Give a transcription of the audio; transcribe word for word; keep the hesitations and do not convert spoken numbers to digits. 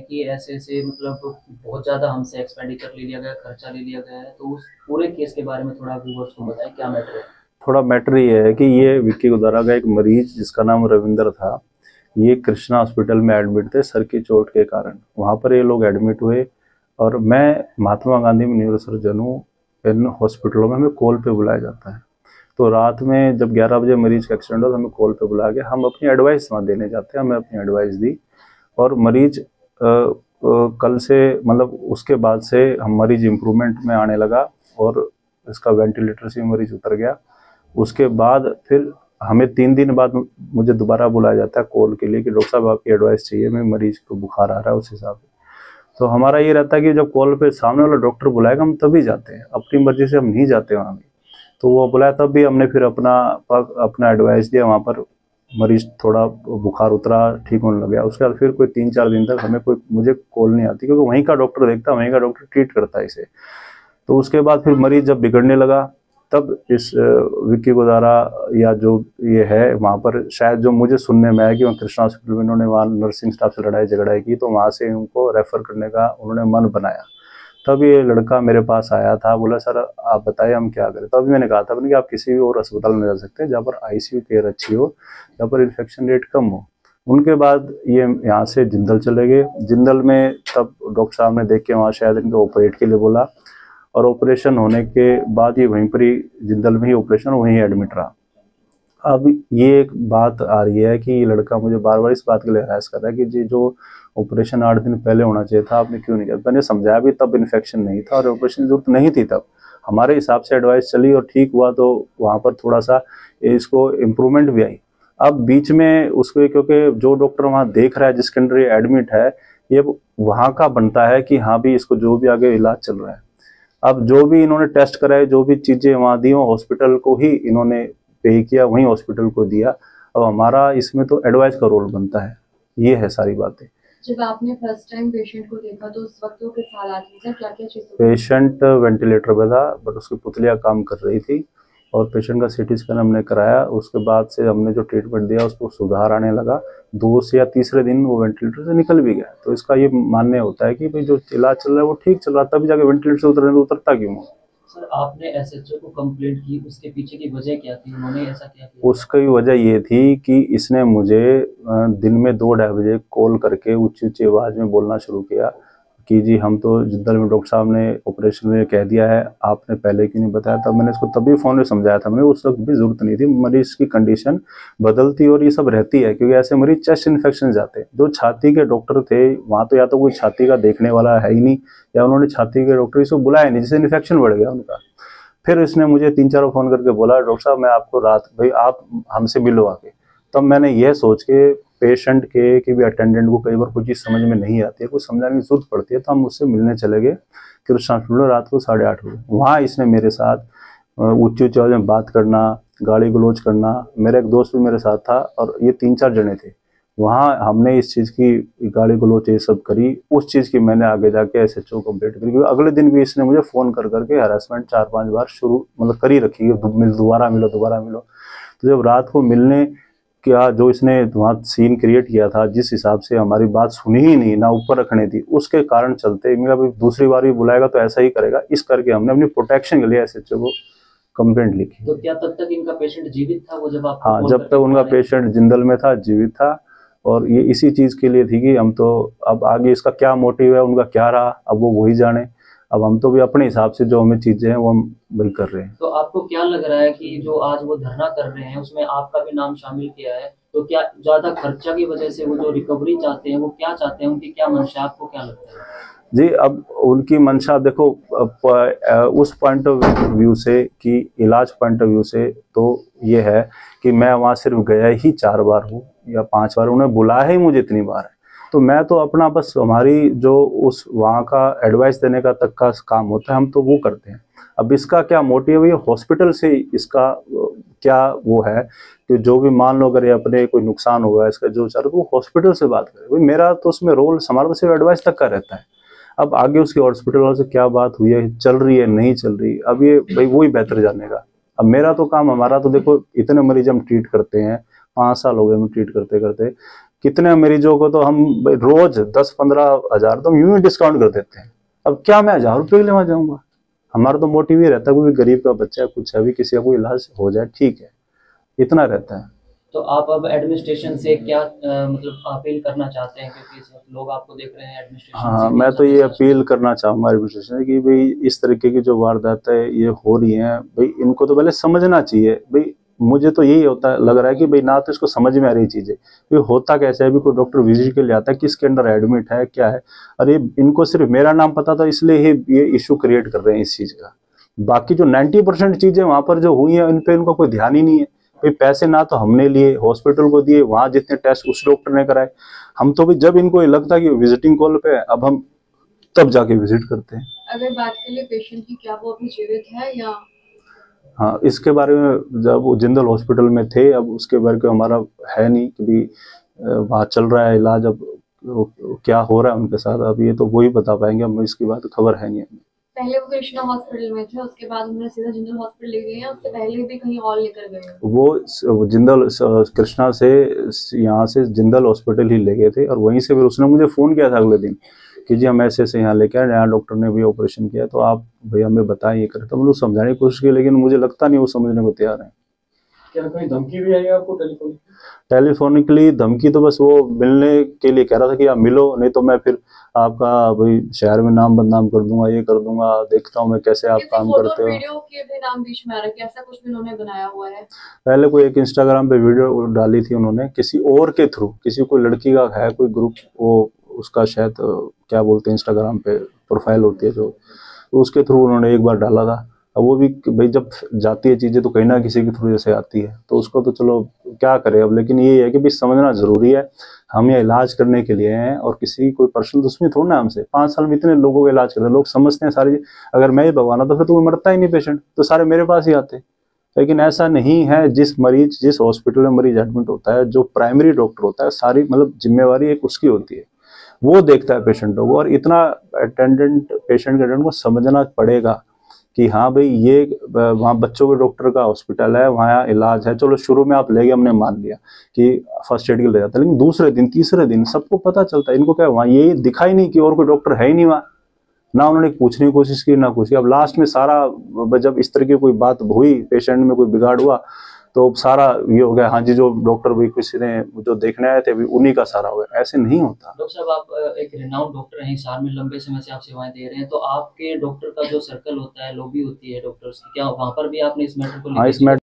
कि ऐसे ऐसे मतलब बहुत ज़्यादा हमसे एक्सपेंडिचर ले लिया गया, खर्चा ले लिया गया है, तो उस पूरे केस के बारे में थोड़ा व्यूअर्स को बताएं क्या मैटर है। थोड़ा मैटर ये है कि ये विक्की गुदारा का एक मरीज जिसका नाम रविंदर था, ये कृष्णा हॉस्पिटल में एडमिट थे सर की चोट के कारण। वहाँ पर ये लोग एडमिट हुए और मैं महात्मा गांधी में न्यूरो सर्जन हूँ। इन हॉस्पिटलों में हमें कॉल पे बुलाया जाता है, तो रात में जब ग्यारह बजे मरीज का एक्सीडेंट हो तो हमें कॉल पे बुला के हम अपनी एडवाइस वहाँ देने जाते हैं। हमें अपनी एडवाइस दी और मरीज आ, आ, कल से मतलब उसके बाद से हम मरीज इम्प्रूवमेंट में आने लगा और इसका वेंटिलेटर से मरीज उतर गया। उसके बाद फिर हमें तीन दिन बाद मुझे दोबारा बुलाया जाता है कॉल के लिए कि डॉक्टर साहब आपकी एडवाइस चाहिए, मैं मरीज को बुखार आ रहा है उस हिसाब से। तो हमारा ये रहता है कि जब कॉल पे सामने वाला डॉक्टर बुलाएगा हम तभी जाते हैं, अपनी मर्जी से हम नहीं जाते वहाँ भी। तो वो बुलाया तब भी हमने फिर अपना अपना एडवाइस दिया। वहाँ पर मरीज थोड़ा बुखार उतरा, ठीक होने लग गया। उसके बाद फिर कोई तीन चार दिन तक हमें कोई मुझे कॉल नहीं आती, क्योंकि वहीं का डॉक्टर देखता, वहीं का डॉक्टर ट्रीट करता है इसे। तो उसके बाद फिर मरीज जब बिगड़ने लगा तब इस विक्की गुदारा या जो ये है वहाँ पर, शायद जो मुझे सुनने में आया कि वहाँ कृष्णा हॉस्पिटल में इन्होंने वहाँ नर्सिंग स्टाफ से लड़ाई झगड़ाई की, तो वहाँ से उनको रेफ़र करने का उन्होंने मन बनाया। तब ये लड़का मेरे पास आया था, बोला सर आप बताइए हम क्या करें। तभी मैंने कहा था कि आप किसी भी और अस्पताल में जा सकते हैं जहाँ पर आईसीयू केयर अच्छी हो, जहाँ पर इन्फेक्शन रेट कम हो। उनके बाद ये यहाँ से जिंदल चले गए। जिंदल में तब डॉक्टर साहब ने देख के वहाँ शायद इनको ऑपरेट के लिए बोला, और ऑपरेशन होने के बाद ये वहीं पर ही जिंदल में ही ऑपरेशन वहीं एडमिट रहा। अब ये एक बात आ रही है कि ये लड़का मुझे बार बार इस बात के लिए हरास कर रहा है कि जी जो ऑपरेशन आठ दिन पहले होना चाहिए था आपने क्यों नहीं किया। मैंने समझाया भी तब इन्फेक्शन नहीं था और ऑपरेशन की जरूरत नहीं थी। तब हमारे हिसाब से एडवाइस चली और ठीक हुआ, तो वहाँ पर थोड़ा सा इसको इम्प्रूवमेंट भी आई। अब बीच में उसको, क्योंकि जो डॉक्टर वहाँ देख रहा है जिसके अंदर ये एडमिट है, ये वहाँ का बनता है कि हाँ भी इसको जो भी आगे इलाज चल रहा है। अब जो भी इन्होंने टेस्ट कराए, जो भी चीज़ें वहाँ दी वो हॉस्पिटल को ही इन्होंने पे किया, वहीं हॉस्पिटल को दिया। अब हमारा इसमें तो एडवाइस का रोल बनता है। ये है सारी बातें। जब आपने फर्स्ट टाइम पेशेंट को देखा तो उस वक्त वो किस हालात में था, क्या क्या चीज़ें? पेशेंट वेंटिलेटर पे था, बट उसकी पुतलियाँ काम कर रही थी और पेशेंट का सीटी स्कैन हमने कराया। उसके बाद से हमने जो ट्रीटमेंट दिया उसको सुधार आने लगा। दो से या तीसरे दिन वो वेंटिलेटर से निकल भी गया। तो इसका ये मानने होता है कि भाई जो इलाज चल रहा है वो ठीक चल रहा है, तभी जाके वेंटिलेटर से उतर तो उतरता क्यों? सर आपने एसएचओ को कंप्लेंट की, उसके पीछे की वजह क्या थी, उन्होंने ऐसा क्या किया? उसकी वजह ये थी कि इसने मुझे दिन में दो ढाई बजे कॉल करके ऊंची ऊंची आवाज़ में बोलना शुरू किया कि जी हम तो जिंदल में डॉक्टर साहब ने ऑपरेशन में कह दिया है, आपने पहले क्यों नहीं बताया। तब मैंने इसको तभी फ़ोन में समझाया था। मैंने उस वक्त भी ज़रूरत नहीं थी, मरीज की कंडीशन बदलती और ये सब रहती है, क्योंकि ऐसे मरीज चेस्ट इन्फेक्शन जाते हैं। जो छाती के डॉक्टर थे वहाँ तो या तो कोई छाती का देखने वाला है ही नहीं, या उन्होंने छाती के डॉक्टर इसको बुलाया नहीं, जिससे इन्फेक्शन बढ़ गया उनका। फिर इसने मुझे तीन चार फ़ोन करके बोला डॉक्टर साहब मैं आपको रात, भाई आप हमसे मिलो आके। तब मैंने यह सोच के पेशेंट के कि भी अटेंडेंट को कई बार कोई चीज़ समझ में नहीं आती है, कुछ समझाने की जरूरत पड़ती है, तो हम उससे मिलने चले गए कृष्णा हॉस्पिटल रात को साढ़े आठ बजे। वहाँ इसने मेरे साथ ऊँची ऊँची आवाज़ में बात करना, गाली गलौज करना। मेरा एक दोस्त भी मेरे साथ था और ये तीन चार जने थे। वहाँ हमने इस चीज़ की गाली गलौज ये सब करी। उस चीज़ की मैंने आगे जाके एसएचओ को कंप्लेंट करी, क्योंकि अगले दिन भी इसने मुझे फ़ोन कर करके हरासमेंट चार पांच बार शुरू मतलब करी रखी है, दोबारा मिलो दोबारा मिलो। तो जब रात को मिलने क्या जो इसने वहाँ सीन क्रिएट किया था, जिस हिसाब से हमारी बात सुनी ही नहीं, ना ऊपर रखनी थी, उसके कारण चलते मेरा भी दूसरी बार भी बुलाएगा तो ऐसा ही करेगा, इस करके हमने अपनी प्रोटेक्शन के लिए एसएचओ को कंप्लेंट लिखी। तो क्या तब तक इनका पेशेंट जीवित था वो जब आप? हाँ, जब तक उनका पेशेंट जिंदल में था जीवित था। और ये इसी चीज़ के लिए थी कि हम तो अब आगे इसका क्या मोटिव है, उनका क्या रहा, अब वो वही जाने। अब हम तो भी अपने हिसाब से जो हमें चीज़ें हैं वो हम वही कर रहे हैं। तो आपको क्या लग रहा है कि जो आज वो धरना कर रहे हैं उसमें आपका भी नाम शामिल किया है, तो क्या ज़्यादा खर्चा की वजह से वो जो रिकवरी चाहते हैं वो क्या चाहते हैं, उनकी क्या मंशा, आपको क्या लगता है? जी, अब उनकी मंशा देखो, उस पॉइंट ऑफ व्यू से कि इलाज पॉइंट ऑफ व्यू से तो ये है कि मैं वहाँ सिर्फ गया ही चार बार हूँ या पांच बार, उन्हें बुलाया ही मुझे इतनी बार है। तो मैं तो अपना बस हमारी जो उस वहाँ का एडवाइस देने का तक का काम होता है हम तो वो करते हैं। अब इसका क्या मोटिव है, हॉस्पिटल से इसका क्या वो है कि जो भी मान लो अगर ये अपने कोई नुकसान हुआ है इसका जो चाह वो हॉस्पिटल से बात करे। भाई मेरा तो उसमें रोल हमारा तो सिर्फ एडवाइस तक का रहता है। अब आगे उसके हॉस्पिटल वालों से क्या बात हुई है, चल रही है नहीं चल रही, अब ये भाई वही बेहतर जानेगा। अब मेरा तो काम, हमारा तो देखो इतने मरीज हम ट्रीट करते हैं, पाँच साल हो गए हम ट्रीट करते करते कितने मरीजों को तो हम भाई रोज दस पंद्रह हजार तो हम यूं ही डिस्काउंट कर देते हैं। अब क्या मैं हजार रुपये के लिए वहां जाऊंगा? हमारा तो मोटिव ही रहता है कोई गरीब का बच्चा है, कुछ अभी किसी का कोई इलाज हो जाए, ठीक है, इतना रहता है। तो आप अब एडमिनिस्ट्रेशन से क्या अ, मतलब अपील करना चाहते हैं, क्योंकि इस वक्त लोग आपको देख रहे हैं एडमिनिस्ट्रेशन हाँ, से मैं भी तो ये सब- अपील करना चाहूंगा एडमिनिस्ट्रेशन से कि भाई इस तरीके की जो वारदातें ये हो रही हैं, भाई इनको तो पहले समझना चाहिए। भाई मुझे तो यही होता है, लग रहा है कि भाई ना तो इसको समझ में आ रही चीजें, भाई होता कैसे है, अभी कोई डॉक्टर विजिट के लिए आता है, किसके अंडर एडमिट है, क्या है। अरे इनको सिर्फ मेरा नाम पता था इसलिए ही ये इशू क्रिएट कर रहे हैं इस चीज का। बाकी जो नाइन्टी परसेंट चीजें वहां पर जो हुई है, इन पे इनको कोई ध्यान ही नहीं है। भाई पैसे ना तो हमने लिए, हॉस्पिटल को दिए, वहां जितने टेस्ट उस डॉक्टर ने कराए। हम तो भी जब इनको ये लगता है कि विजिटिंग कॉल पे है, अब हम तब जाके विजिट करते हैं। अगर बात कर ले पेशेंट की, क्या वो अभी जीवित है या? हाँ, इसके बारे में जब वो जिंदल हॉस्पिटल में थे, अब उसके बारे में हमारा है नहीं कि वहाँ चल रहा है इलाज, अब वो क्या हो रहा है उनके साथ, अब ये तो वही बता पाएंगे, हम इसकी बात खबर है नहीं हमें। पहले वो कृष्णा हॉस्पिटल में थे, उसके बाद उन्होंने सीधा जिंदल हॉस्पिटल ले गए हैं, उससे पहले भी कहीं और लेकर गए हैं? वो जिंदल कृष्णा से यहाँ से जिंदल हॉस्पिटल ही ले गए थे, और वहीं से फिर उसने मुझे फ़ोन किया था अगले दिन कि जी हम ऐसे ऐसे यहाँ लेके आए, नया डॉक्टर ने भी ऑपरेशन किया, तो आप भैया हमें बताएं ये करें। तो मैंने समझाने की कोशिश की, लेकिन मुझे लगता नहीं वो समझने को तैयार है। क्या कोई धमकी भी आई आपको टेलीफोन? टेलीफोनिकली धमकी तो बस वो मिलने के लिए कह रहा था कि आप मिलो, नहीं तो मैं फिर आपका भाई शहर में नाम बदनाम कर दूंगा, ये कर दूंगा, देखता हूँ मैं कैसे आप काम करते हो। वीडियो के भी नाम बीच में आ रहा है कि ऐसा कुछ भी उन्होंने बनाया हुआ है? पहले कोई एक इंस्टाग्राम पे वीडियो डाली थी उन्होंने किसी और के थ्रू, किसी कोई लड़की का है कोई ग्रुप, वो उसका शायद क्या बोलते हैं इंस्टाग्राम पे प्रोफाइल होती है जो, तो उसके थ्रू उन्होंने एक बार डाला था। अब वो भी भाई जब जाती है चीज़ें तो कहीं ना किसी के थ्रू जैसे आती है, तो उसको तो चलो क्या करे अब, लेकिन ये है कि भाई समझना जरूरी है, हम ये इलाज करने के लिए हैं और किसी कोई पर्सनल दुश्मनी थोड़ा ना हमसे। पाँच साल में इतने लोगों का इलाज करते हैं, लोग समझते हैं सारी, अगर मैं ही भगवान होता फिर तो कोई मरता ही नहीं पेशेंट, तो सारे मेरे पास ही आते। लेकिन ऐसा नहीं है, जिस मरीज जिस हॉस्पिटल में मरीज एडमिट होता है, जो प्राइमरी डॉक्टर होता है, सारी मतलब जिम्मेवारी एक उसकी होती है, वो देखता है पेशेंटों को, और इतना अटेंडेंट पेशेंट के अटेंडेंट को समझना पड़ेगा कि हाँ भाई ये वहाँ बच्चों के डॉक्टर का हॉस्पिटल है, वहाँ इलाज है। चलो शुरू में आप ले गए, हमने मान लिया कि फर्स्ट एड के ले जाता है, लेकिन दूसरे दिन तीसरे दिन सबको पता चलता है, इनको क्या वहाँ ये दिखाई नहीं कि और कोई डॉक्टर है ही नहीं वहाँ, ना उन्होंने पूछने की कोशिश की ना कुछ। अब लास्ट में सारा जब इस तरह की कोई बात हुई, पेशेंट में कोई बिगाड़ हुआ, तो सारा ये हो गया हाँ जी जो डॉक्टर भी किसी ने जो देखने आए थे भी उन्हीं का सारा हो गया। ऐसे नहीं होता। डॉक्टर साहब, आप एक रिनाउंड डॉक्टर हैं, हिसार में लंबे समय से आप सेवाएं दे रहे हैं, तो आपके डॉक्टर का जो सर्कल होता है, लॉबी होती है डॉक्टर्स की, क्या वहां पर भी आपने इस मैटर को हाँ, इस मैटर